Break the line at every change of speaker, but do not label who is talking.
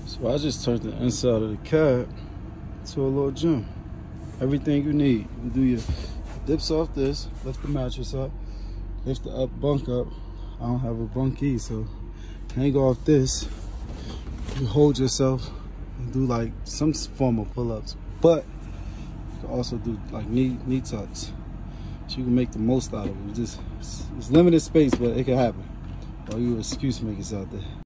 So I just turned the inside of the cab to a little gym. Everything you need. You can do your dips off this, lift the mattress up, lift the bunk up. I don't have a bunkie, so hang off this. You hold yourself and do like some form of pull-ups, but you can also do like knee tucks, so you can make the most out of it. It's limited space, but it can happen. All you excuse makers out there.